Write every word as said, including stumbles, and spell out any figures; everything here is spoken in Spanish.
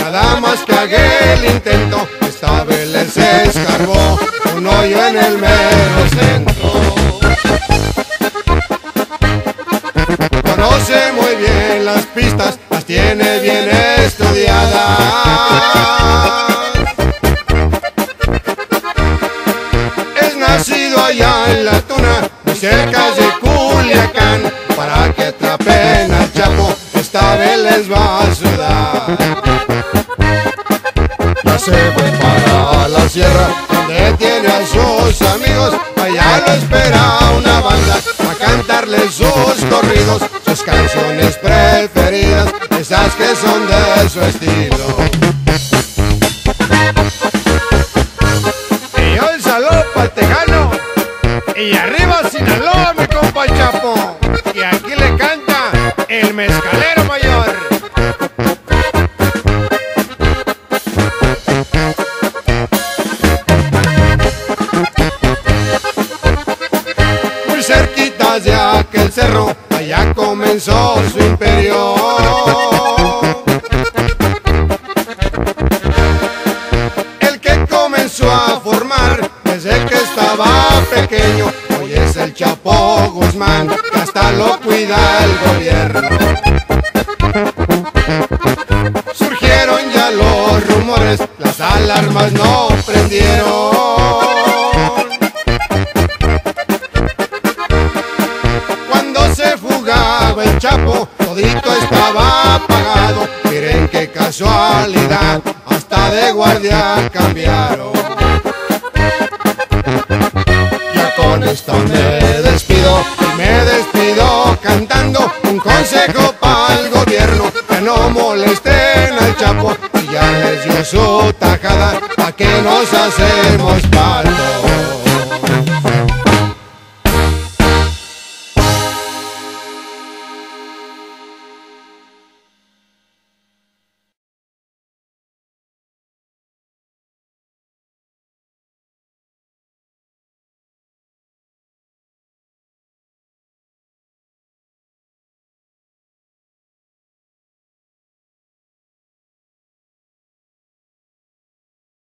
nada más que haga el intento, esta vez les escarbó un hoyo en el mero centro. Conoce muy bien las pistas, las tiene bien estudiadas. Es nacido allá en La Tuna, muy cerca de Culiacán, para que atrapen al Chapo, esta vez les va a sudar. Ya se fue para la sierra, donde tiene a sus amigos, allá lo espera una banda, a cantarle sus corridos, sus canciones preferidas, esas que son de su estilo. Y yo el saludo pa'l Tejano, y arriba Sinaloa, mi compa el Chapo, y aquí le canta el mezcalero mayor. Muy cerquita de aquel cerro, allá comenzó su imperio. El que comenzó a formar desde que estaba pequeño, hoy es el Chapo Guzmán, que hasta lo cuida el gobierno. Surgieron ya los rumores, las alarmas no prendieron. Cuando se fugaba el Chapo, todito estaba apagado. Miren qué casualidad, hasta de guardia cambiaron. Ya con esto me despido, y me despido cantando un consejo para el gobierno, que no molesten al Chapo, y ya les dio su tajada, ¿pa' qué nos hacemos pa'